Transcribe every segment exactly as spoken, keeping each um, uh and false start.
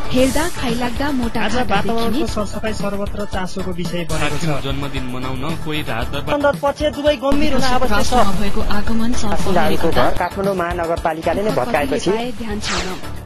हेर्दा खाइलाग्दा मोटा आज वातावरणको सरसफाई सर्वत्र चासोको विषय बनेको छ। जन्मदिन मनाउन कोही रात पक्ष दुवै गम्भीर हुन आवश्यक छ। भएको आगमन सफलताको घर काठमाडौँ महानगरपालिकाले नै भत्काएपछि ध्यान छैन।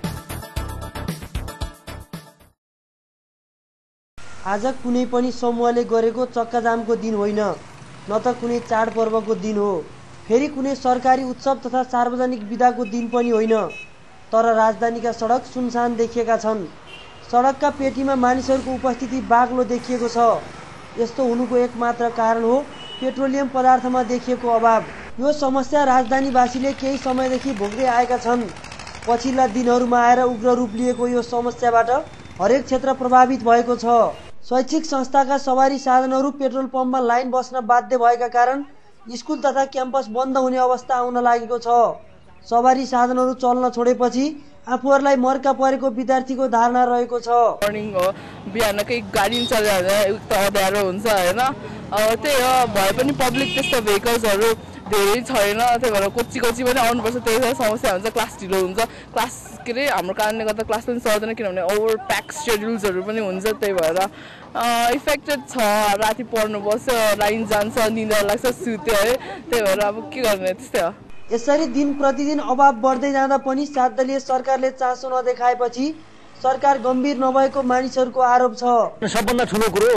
आज कुनै पनि समूहले गरेको चक्काजामको दिन होइन, न त कुनै चाडपर्वको दिन हो, फेरि कुनै सरकारी उत्सव तथा सार्वजनिक बिदाको दिन पनि होइन। तर राजधानीका सडक सुनसान देखिएका छन्। सडकका पेटीमा मानिसहरूको उपस्थिति बाक्लो देखिएको छ। यस्तो हुनुको एकमात्र कारण हो पेट्रोलियम पदार्थमा देखिएको अभाव। यो समस्या राजधानीवासीले केही समयदेखि भोग्दै आएका छन्। पछिल्ला दिनहरूमा आएर उग्र रूप लिएको यो समस्याबाट हरेक क्षेत्र प्रभावित भएको छ। शैक्षिक संस्थाका सवारी साधनहरू पेट्रोल पम्पमा लाइन बस्न बाध्य भएका कारण स्कुल तथा क्याम्पस बन्द हुने अवस्था आउन लागेको छ। सवारी साधनहरू चल्न छोडेपछि आफूहरूलाई मर्का परेको विद्यार्थीको धारणा रहेको छ। मर्निङ हो, बिहानकै गाडी चल्दा अँध्यारो हुन्छ होइन। अब त्यही हो, भए पनि पब्लिक त्यस्तो भेहिकल्सहरू धेरै छैन, त्यही भएर कोची कोची पनि आउनुपर्छ। त्यही समस्या हुन्छ, क्लास ढिलो हुन्छ। क्लास के अरे हाम्रो कारणले गर्दा क्लास पनि सर्दैन, किनभने ओभर प्याक सेड्युल्सहरू पनि हुन्छ। त्यही भएर इफेक्टेड छ। राति पढ्नु बस्छ, लाइन जान्छ, निद्रा लाग्छ, सुत्यो है। त्यही भएर अब के गर्ने, त्यस्तै हो। यसरी दिन प्रतिदिन अभाव बढ्दै जाँदा पनि सात दलीय सरकारले चासो नदेखाएपछि सरकार गम्भीर नभएको मानिसहरूको आरोप छ। सबभन्दा ठुलो कुरो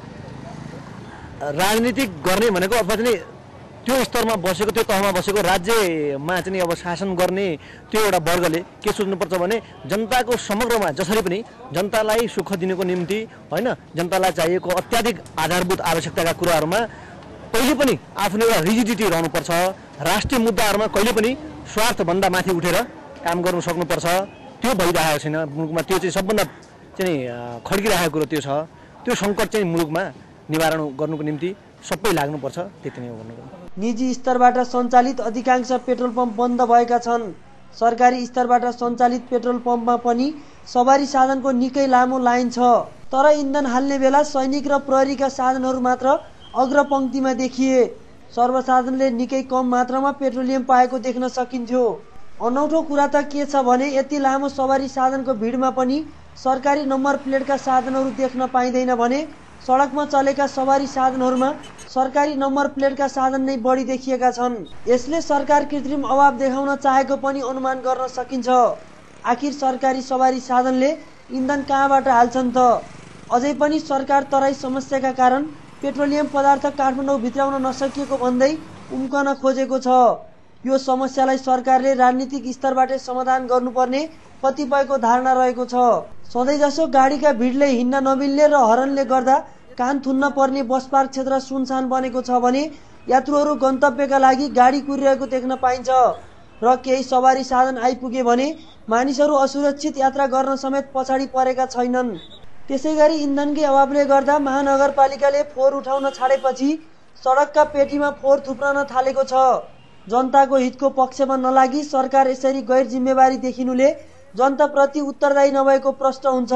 राजनीतिक गर्ने भनेको अथवा चाहिँ त्यो स्तरमा बसेको, त्यो तहमा बसेको, राज्यमा चाहिँ अब शासन गर्ने त्यो एउटा वर्गले के सोच्नुपर्छ भने जनताको समग्रमा जसरी पनि जनतालाई सुख दिनको निम्ति होइन, जनतालाई चाहिएको अत्याधिक आधारभूत आवश्यकताका कुराहरूमा कहिले पनि आफ्नो एउटा रिजिडिटी रहनुपर्छ। राष्ट्रिय मुद्दाहरूमा कहिले पनि स्वार्थभन्दा माथि उठेर काम गर्नु सक्नुपर्छ। त्यो भइरहेको छैन मुलुकमा। त्यो चाहिँ सबभन्दा चाहिँ खड्किरहेको कुरो त्यो छ। त्यो सङ्कट चाहिँ मुलुकमा निवारण गर्नुको निम्ति सबै लाग्नुपर्छ। त्यति नै हो भन्नु। निजी स्तरबाट सञ्चालित अधिकांश पेट्रोल पम्प बन्द भएका छन्। सरकारी स्तरबाट सञ्चालित पेट्रोल पम्पमा पनि सवारी साधनको निकै लामो लाइन छ। तर इन्धन हाल्ने बेला सैनिक र प्रहरीका साधनहरू मात्र अग्रपङ्क्तिमा देखिए। सर्वसाधारणले निकै कम मात्रामा पेट्रोलियम पाएको देख्न सकिन्थ्यो। अनौठो कुरा त के छ भने यति लामो सवारी साधनको भिडमा पनि सरकारी नम्बर प्लेटका साधनहरू देख्न पाइँदैन भने सडकमा चलेका सवारी साधनहरूमा सरकारी नम्बर प्लेटका साधन नै बढी देखिएका छन्। यसले सरकार कृत्रिम अभाव देखाउन चाहेको पनि अनुमान गर्न सकिन्छ। आखिर सरकारी सवारी साधनले इन्धन कहाँबाट हाल्छन् त? अझै पनि सरकार तराई समस्याका कारण पेट्रोलियम पदार्थ काठमाडौँ भित्राउन नसकिएको भन्दै उम्कन खोजेको छ। यो समस्यालाई सरकारले राजनीतिक स्तरबाटै समाधान गर्नुपर्ने कतिपयको धारणा रहेको छ। सधैँजसो गाडीका भिडले हिँड्न नमिल्ने र हर्नले गर्दा कान थुन्न पर्ने बस पार्क क्षेत्र सुनसान बनेको छ भने यात्रुहरू गन्तव्यका लागि गाडी कुरिरहेको देख्न पाइन्छ र केही सवारी साधन आइपुगे भने मानिसहरू असुरक्षित यात्रा गर्न समेत पछाडि परेका छैनन्। त्यसैगरी इन्धनकै अभावले गर्दा महानगरपालिकाले फोहोर उठाउन छाडेपछि सडकका पेटीमा फोहोर थुप्रन थालेको छ। जनताको हितको पक्षमा नलागी सरकार यसरी गैर जिम्मेवारी देखिनुले जनताप्रति उत्तरदायी नभएको प्रश्न हुन्छ।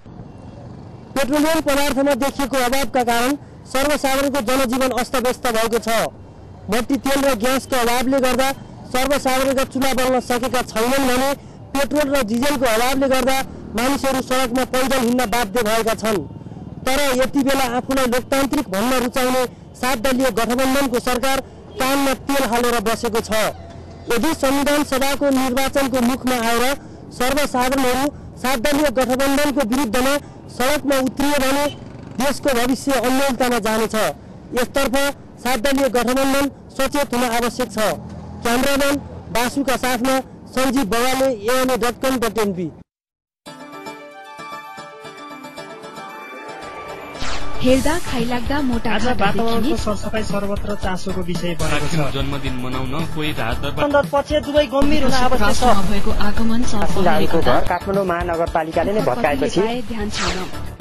पेट्रोलियम पदार्थमा देखिएको अभावका कारण सर्वसाधारणको जनजीवन अस्तव्यस्त भएको छ। मट्टी तेल र ग्यासको अभावले गर्दा सर्वसाधारणका चुल्हा बल्न सकेका छैनन् भने पेट्रोल र डिजेलको अभावले गर्दा मानिसहरू सडकमा पैदल हिँड्न बाध्य भएका छन्। तर यति बेला आफूलाई लोकतान्त्रिक भन्न रुचाउने सात दलीय गठबन्धनको सरकार कानमा तेल हालेर बसेको छ। यदि संविधान सभाको निर्वाचनको मुखमा आएर सर्वसाधारणहरू सात दलीय गठबन्धनको विरुद्धमा सडकमा उत्रिए भने देशको भविष्य अन्यलतामा जानेछ। यसतर्फ सात दलीय गठबन्धन सचेत हुन आवश्यक छ। क्यामेराम्यान बासुका साथमा सञ्जीव बवाले, A N A dot com dot N P. हेर्दा खाइलाग्दा मोटा आज वातावरणको सरसफाई सर्वत्र चासोको विषय बनेको छ। जन्मदिन मनाउन कोही रात पक्ष दुवै गम्भीर हुन आवश्यक छ। भएको आगमन सफलताको घर काठमाडौँ महानगरपालिकाले नै भत्काएपछि ध्यान छैन।